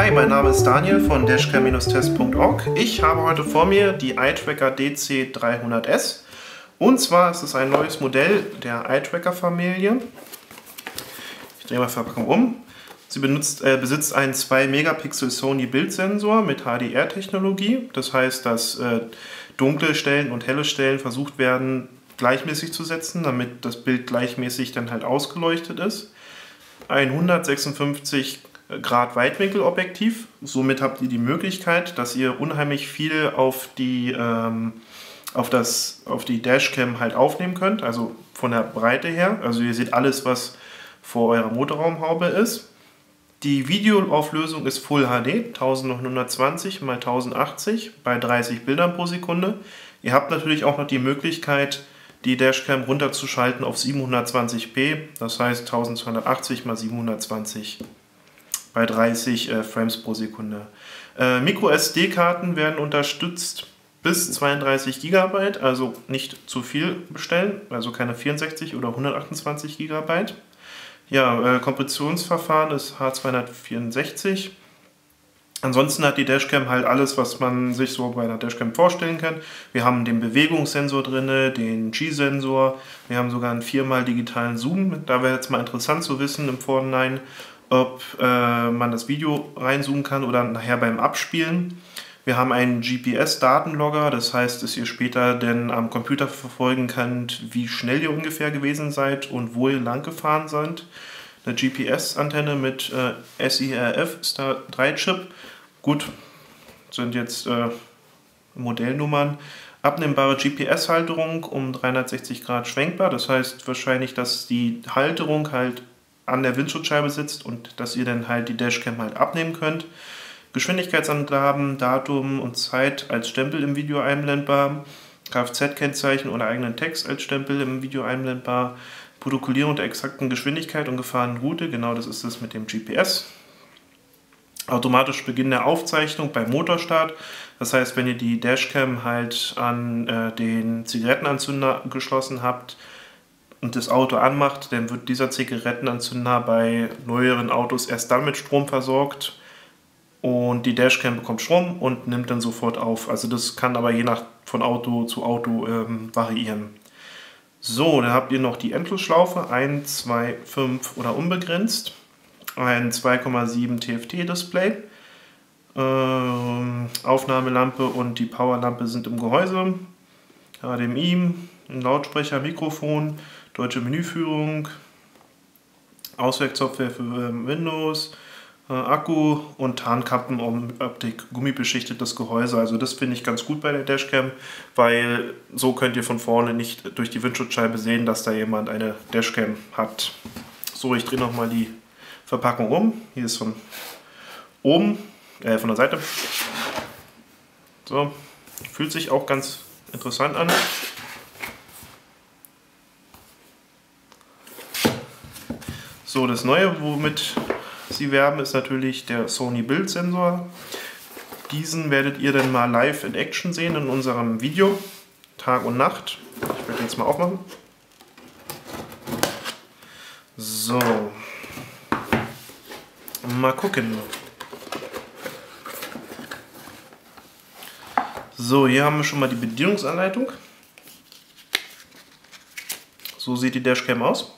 Hi, mein Name ist Daniel von dashcam-test.org. Ich habe heute vor mir die iTracker DC300S. Und zwar ist es ein neues Modell der iTracker-Familie. Ich drehe mal die Verpackung um. Sie besitzt einen 2 Megapixel Sony Bildsensor mit HDR-Technologie. Das heißt, dass dunkle Stellen und helle Stellen versucht werden gleichmäßig zu setzen, damit das Bild gleichmäßig dann halt ausgeleuchtet ist. Ein 156 Grad Weitwinkelobjektiv. Somit habt ihr die Möglichkeit, dass ihr unheimlich viel auf die Dashcam halt aufnehmen könnt, also von der Breite her. Also ihr seht alles, was vor eurer Motorraumhaube ist. Die Videoauflösung ist Full HD, 1920 x 1080 bei 30 Bildern pro Sekunde. Ihr habt natürlich auch noch die Möglichkeit, die Dashcam runterzuschalten auf 720p, das heißt 1280 x 720 bei 30 Frames pro Sekunde. Micro-SD-Karten werden unterstützt bis 32 GB, also nicht zu viel bestellen, also keine 64 oder 128 GB. Ja, Kompressionsverfahren ist H264. Ansonsten hat die Dashcam halt alles, was man sich so bei einer Dashcam vorstellen kann. Wir haben den Bewegungssensor drin, den G-Sensor, wir haben sogar einen 4x digitalen Zoom. Da wäre jetzt mal interessant zu wissen im Vorhinein, ob man das Video reinzoomen kann oder nachher beim Abspielen. Wir haben einen GPS-Datenlogger, das heißt, dass ihr später dann am Computer verfolgen könnt, wie schnell ihr ungefähr gewesen seid und wo ihr lang gefahren seid. Eine GPS-Antenne mit SIRF Star 3 Chip. Gut, sind jetzt Modellnummern. Abnehmbare GPS-Halterung um 360 Grad schwenkbar. Das heißt wahrscheinlich, dass die Halterung halt an der Windschutzscheibe sitzt und dass ihr dann halt die Dashcam halt abnehmen könnt. Geschwindigkeitsangaben, Datum und Zeit als Stempel im Video einblendbar. Kfz-Kennzeichen oder eigenen Text als Stempel im Video einblendbar. Protokollierung der exakten Geschwindigkeit und Gefahrenroute, genau das ist es mit dem GPS. Automatisch Beginn der Aufzeichnung beim Motorstart. Das heißt, wenn ihr die Dashcam halt an den Zigarettenanzünder geschlossen habt und das Auto anmacht, dann wird dieser Zigarettenanzünder bei neueren Autos erst dann mit Strom versorgt und die Dashcam bekommt Strom und nimmt dann sofort auf. Also das kann aber je nach von Auto zu Auto variieren. So, dann habt ihr noch die Endlosschlaufe, 1, 2, 5 oder unbegrenzt. Ein 2,7 TFT-Display. Aufnahmelampe und die Powerlampe sind im Gehäuse. HDMI, ein Lautsprecher, Mikrofon, deutsche Menüführung, Auswerksoftware für Windows, Akku und Tarnkappen um Optik, gummibeschichtetes Gehäuse. Also das finde ich ganz gut bei der Dashcam, weil so könnt ihr von vorne nicht durch die Windschutzscheibe sehen, dass da jemand eine Dashcam hat. So, ich drehe nochmal die Verpackung um. Hier ist von oben, von der Seite. So, fühlt sich auch ganz interessant an. So, das Neue, womit sie werben, ist natürlich der Sony Bildsensor. Diesen werdet ihr dann mal live in Action sehen in unserem Video, Tag und Nacht. Ich werde den jetzt mal aufmachen. So, mal gucken. So, hier haben wir schon mal die Bedienungsanleitung. So sieht die Dashcam aus.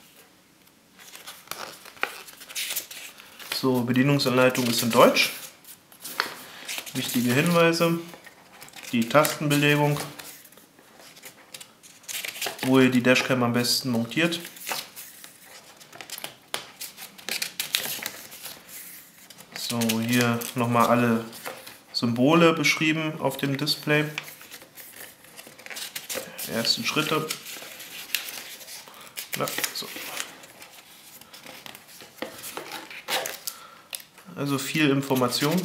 So, Bedienungsanleitung ist in Deutsch. Wichtige Hinweise. Die Tastenbelegung, wo ihr die Dashcam am besten montiert. So, hier nochmal alle Symbole beschrieben auf dem Display. Die ersten Schritte. Na, so. Also viel Information.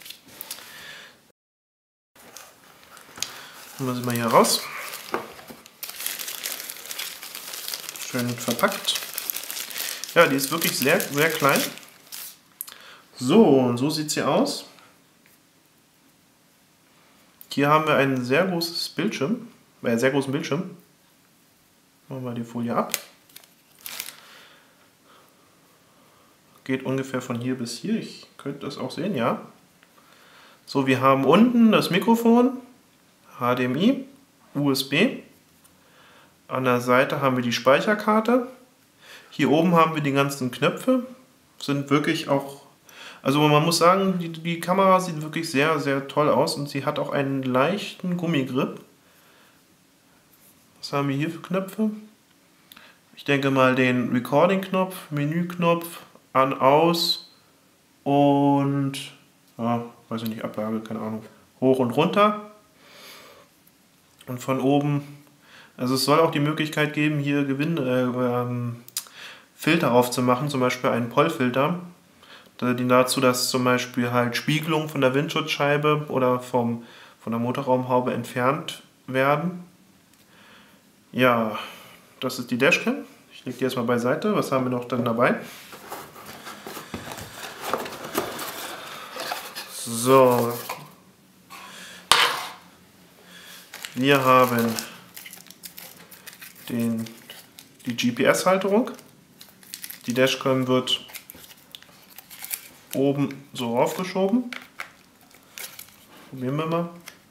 Nehmen wir sie mal hier raus. Schön verpackt. Ja, die ist wirklich sehr, sehr klein. So, und so sieht sie aus. Hier haben wir ein sehr großes Bildschirm, sehr großen Bildschirm. Machen wir die Folie ab. geht ungefähr von hier bis hier. Ich könnte das auch sehen, ja. So, wir haben unten das Mikrofon, HDMI, USB. An der Seite haben wir die Speicherkarte. Hier oben haben wir die ganzen Knöpfe. Sind wirklich auch, also man muss sagen, die Kamera sieht wirklich sehr, sehr toll aus und sie hat auch einen leichten Gummigrip. Was haben wir hier für Knöpfe? Ich denke mal den Recording-Knopf, Menü-Knopf, an, aus und, ja, weiß ich nicht, Ablage, keine Ahnung, hoch und runter. Und von oben, also es soll auch die Möglichkeit geben, hier Filter aufzumachen, zum Beispiel einen POL-Filter. Die dazu, dass zum Beispiel halt Spiegelungen von der Windschutzscheibe oder von der Motorraumhaube entfernt werden. Ja, das ist die Dashcam. Ich lege die erstmal beiseite. Was haben wir noch dann dabei? So. Wir haben die GPS-Halterung. Die Dashcam wird oben so aufgeschoben. Probieren wir mal.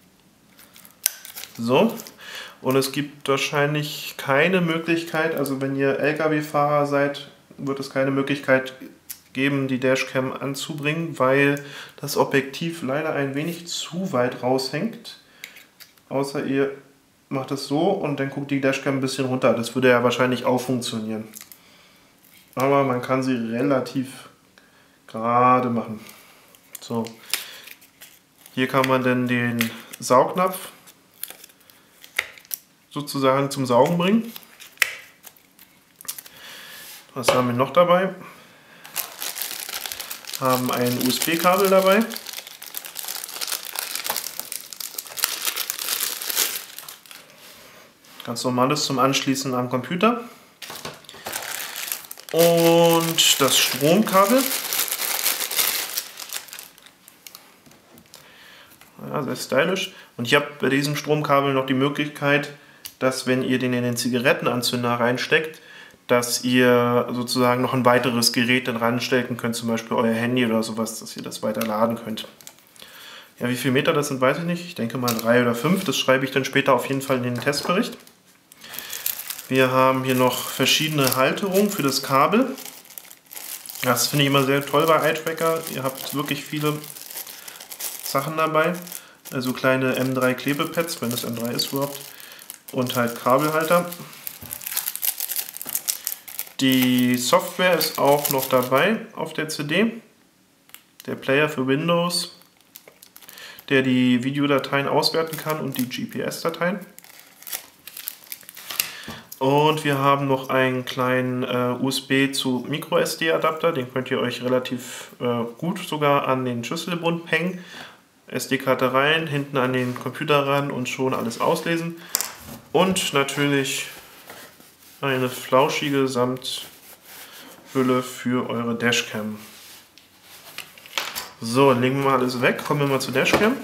So. Und es gibt wahrscheinlich keine Möglichkeit, also wenn ihr LKW-Fahrer seid, wird es keine Möglichkeit geben, die Dashcam anzubringen, weil das Objektiv leider ein wenig zu weit raushängt. Außer ihr macht es so und dann guckt die Dashcam ein bisschen runter. Das würde ja wahrscheinlich auch funktionieren. Aber man kann sie relativ gerade machen. So. Hier kann man dann den Saugnapf sozusagen zum Saugen bringen. Was haben wir noch dabei? Haben ein USB-Kabel dabei. Ganz normales zum Anschließen am Computer. Und das Stromkabel. Ja, sehr stylisch. Und ich habe bei diesem Stromkabel noch die Möglichkeit, dass wenn ihr den in den Zigarettenanzünder reinsteckt, dass ihr sozusagen noch ein weiteres Gerät dann ranstecken könnt, zum Beispiel euer Handy oder sowas, dass ihr das weiter laden könnt. Ja, wie viele Meter das sind, weiß ich nicht. Ich denke mal 3 oder 5. Das schreibe ich dann später auf jeden Fall in den Testbericht. Wir haben hier noch verschiedene Halterungen für das Kabel. Das finde ich immer sehr toll bei iTracker. Ihr habt wirklich viele Sachen dabei. Also kleine M3 Klebepads, wenn das M3 ist überhaupt. Und halt Kabelhalter. Die Software ist auch noch dabei auf der CD. Der Player für Windows, der die Videodateien auswerten kann und die GPS-Dateien. Und wir haben noch einen kleinen USB zu MicroSD-Adapter. Den könnt ihr euch relativ gut sogar an den Schlüsselbund hängen. SD-Karte rein, hinten an den Computer ran und schon alles auslesen. Und natürlich eine flauschige Samthülle für eure Dashcam. So, legen wir mal alles weg. Kommen wir mal zur Dashcam.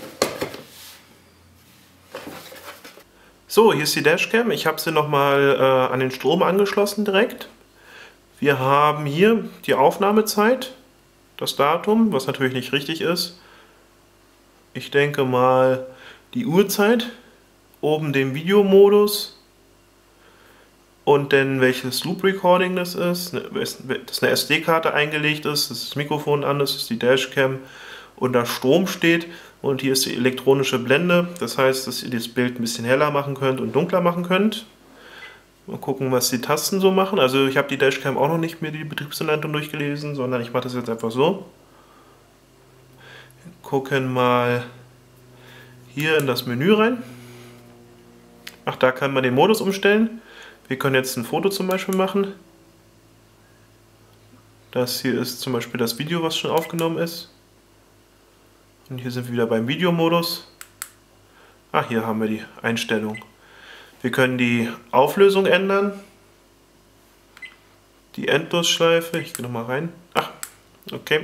So, hier ist die Dashcam. Ich habe sie nochmal an den Strom angeschlossen direkt. Wir haben hier die Aufnahmezeit, das Datum, was natürlich nicht richtig ist. Ich denke mal die Uhrzeit, oben den Videomodus und dann welches Loop Recording das ist, dass eine SD-Karte eingelegt ist, dass das Mikrofon an ist, dass die Dashcam unter Strom steht und hier ist die elektronische Blende, das heißt, dass ihr das Bild ein bisschen heller machen könnt und dunkler machen könnt. Mal gucken, was die Tasten so machen. Also ich habe die Dashcam auch noch nicht mehr die Betriebsanleitung durchgelesen, sondern ich mache das jetzt einfach so. Wir gucken mal hier in das Menü rein. Ach, da kann man den Modus umstellen. Wir können jetzt ein Foto zum Beispiel machen. Das hier ist zum Beispiel das Video, was schon aufgenommen ist. Und hier sind wir wieder beim Videomodus. Ah, hier haben wir die Einstellung. Wir können die Auflösung ändern. Die Endlosschleife. Ich gehe nochmal rein. Ach, okay.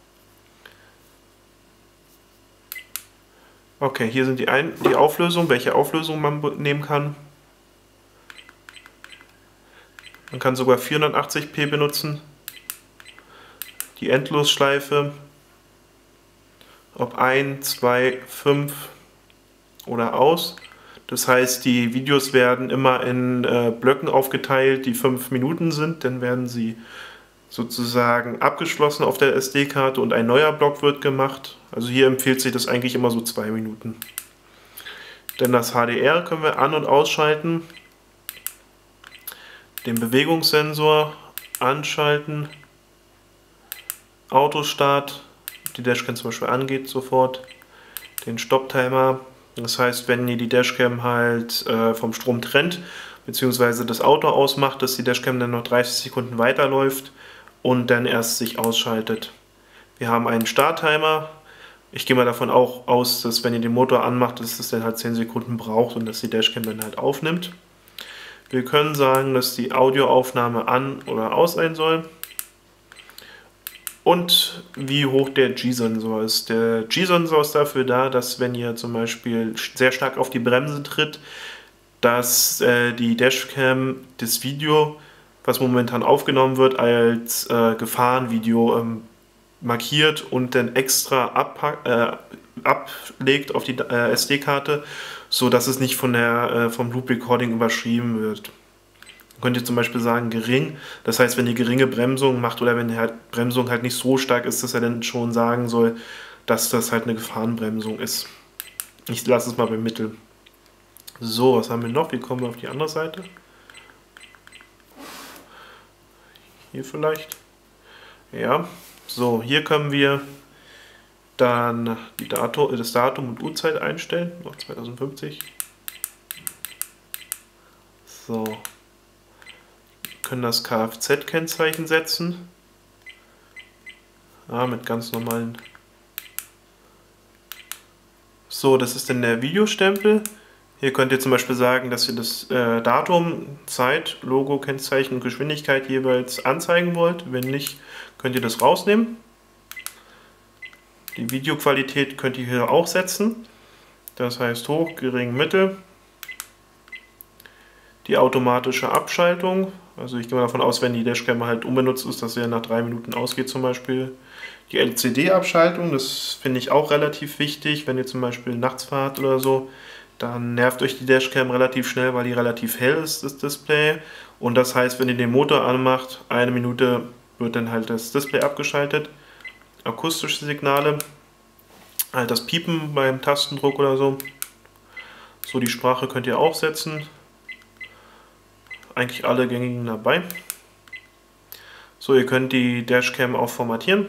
Okay, hier sind die Auflösung, welche Auflösung man nehmen kann. Man kann sogar 480p benutzen. die Endlosschleife, ob 1, 2, 5 oder aus. Das heißt, die Videos werden immer in Blöcken aufgeteilt, die 5 Minuten sind. Dann werden sie sozusagen abgeschlossen auf der SD-Karte und ein neuer Block wird gemacht. Also hier empfiehlt sich das eigentlich immer so 2 Minuten. Denn das HDR können wir an- und ausschalten. Den Bewegungssensor anschalten. Autostart, die Dashcam zum Beispiel angeht sofort. Den Stopptimer. Das heißt, wenn ihr die Dashcam halt vom Strom trennt, beziehungsweise das Auto ausmacht, dass die Dashcam dann noch 30 Sekunden weiterläuft und dann erst sich ausschaltet. Wir haben einen Starttimer. Ich gehe mal davon auch aus, dass wenn ihr den Motor anmacht, dass es dann halt 10 Sekunden braucht und dass die Dashcam dann halt aufnimmt. Wir können sagen, dass die Audioaufnahme an oder aus sein soll. Und wie hoch der G-Sensor ist. Der G-Sensor ist dafür da, dass wenn ihr zum Beispiel sehr stark auf die Bremse tritt, dass die Dashcam das Video, was momentan aufgenommen wird, als Gefahrenvideo markiert und dann extra ablegt auf die SD-Karte, sodass es nicht vom Loop Recording überschrieben wird. Könnt ihr zum Beispiel sagen gering, das heißt, wenn ihr geringe Bremsung macht oder wenn die Bremsung halt nicht so stark ist, dass er dann schon sagen soll, dass das halt eine Gefahrenbremsung ist. Ich lasse es mal beim Mittel. So, was haben wir noch? Wie kommen wir auf die andere Seite? Hier vielleicht. Ja, so, hier können wir dann das Datum und Uhrzeit einstellen, noch 2050. So. Können das Kfz-Kennzeichen setzen. Ja, mit ganz normalen. So, das ist dann der Videostempel. Hier könnt ihr zum Beispiel sagen, dass ihr das Datum, Zeit, Logo, Kennzeichen und Geschwindigkeit jeweils anzeigen wollt. Wenn nicht, könnt ihr das rausnehmen. Die Videoqualität könnt ihr hier auch setzen. Das heißt hoch, gering, mittel. Die automatische Abschaltung. Also ich gehe mal davon aus, wenn die Dashcam halt unbenutzt ist, dass sie nach 3 Minuten ausgeht zum Beispiel. Die LCD-Abschaltung, das finde ich auch relativ wichtig. Wenn ihr zum Beispiel nachts fahrt oder so, dann nervt euch die Dashcam relativ schnell, weil die relativ hell ist, das Display. Und das heißt, wenn ihr den Motor anmacht, 1 Minute wird dann halt das Display abgeschaltet. Akustische Signale, halt das Piepen beim Tastendruck oder so. So, die Sprache könnt ihr auch setzen. Eigentlich alle gängigen dabei. So, ihr könnt die Dashcam auch formatieren,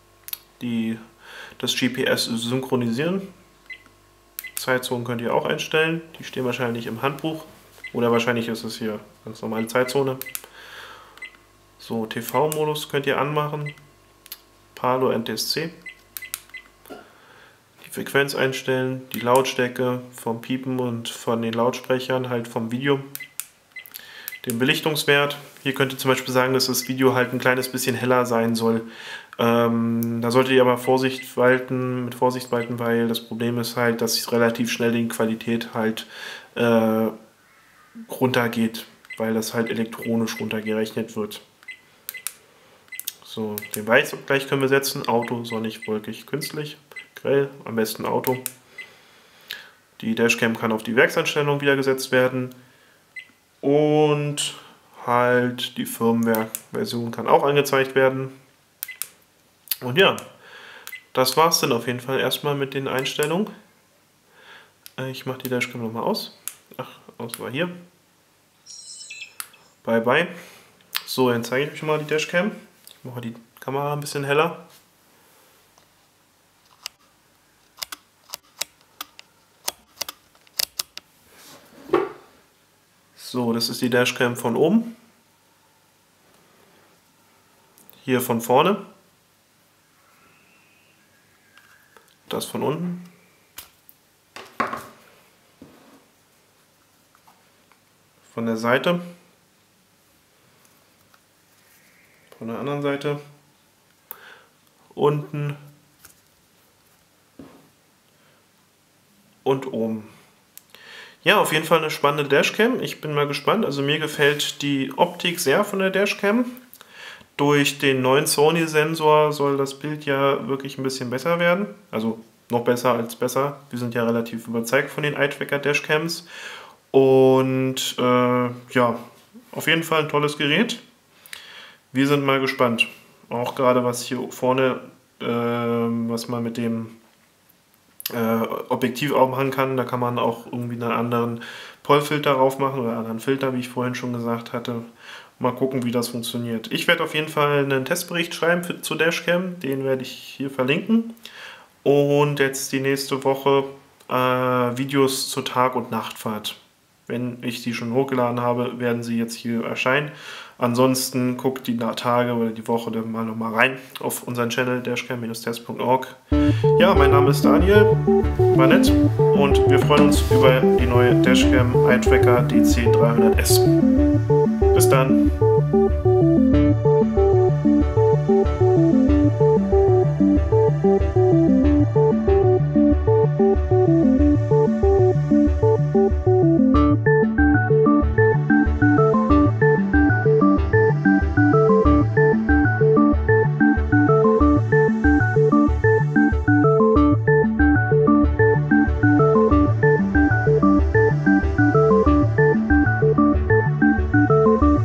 das GPS synchronisieren. Zeitzonen könnt ihr auch einstellen, die stehen wahrscheinlich im Handbuch oder wahrscheinlich ist es hier ganz normale Zeitzone. So, TV-Modus könnt ihr anmachen, Palo NTSC. Die Frequenz einstellen, die Lautstärke vom Piepen und von den Lautsprechern, halt vom Video. Den Belichtungswert. Hier könnt ihr zum Beispiel sagen, dass das Video halt ein kleines bisschen heller sein soll. Da solltet ihr aber mit Vorsicht walten, weil das Problem ist halt, dass relativ schnell die Qualität halt runtergeht, weil das halt elektronisch runtergerechnet wird. So, den Weißabgleich können wir setzen. Auto, sonnig, wolkig, künstlich, grell, am besten Auto. Die Dashcam kann auf die Werkseinstellung wieder gesetzt werden. Und halt die Firmware-Version kann auch angezeigt werden. Und ja, das war es dann auf jeden Fall erstmal mit den Einstellungen. Ich mache die Dashcam nochmal aus. Ach, aus war hier. Bye bye. So, dann zeige ich euch mal die Dashcam. Ich mache die Kamera ein bisschen heller. So, das ist die Dashcam von oben. Hier von vorne. Das von unten. Von der Seite. Von der anderen Seite. Unten. Und oben. Ja, auf jeden Fall eine spannende Dashcam. Ich bin mal gespannt. Also mir gefällt die Optik sehr von der Dashcam. Durch den neuen Sony-Sensor soll das Bild ja wirklich ein bisschen besser werden. Also noch besser als besser. Wir sind ja relativ überzeugt von den iTracker Dashcams. Und ja, auf jeden Fall ein tolles Gerät. Wir sind mal gespannt. Auch gerade was hier vorne, was man mit dem Objektiv auch machen kann. Da kann man auch irgendwie einen anderen POL-Filter drauf machen oder einen anderen Filter, wie ich vorhin schon gesagt hatte. Mal gucken, wie das funktioniert. Ich werde auf jeden Fall einen Testbericht schreiben zur Dashcam. Den werde ich hier verlinken. Und jetzt die nächste Woche Videos zur Tag- und Nachtfahrt. Wenn ich die schon hochgeladen habe, werden sie jetzt hier erscheinen. Ansonsten guckt die Tage oder die Woche dann mal nochmal rein auf unseren Channel dashcam-test.org. Ja, mein Name ist Daniel, war nett und wir freuen uns über die neue Dashcam iTracker DC300S. Bis dann!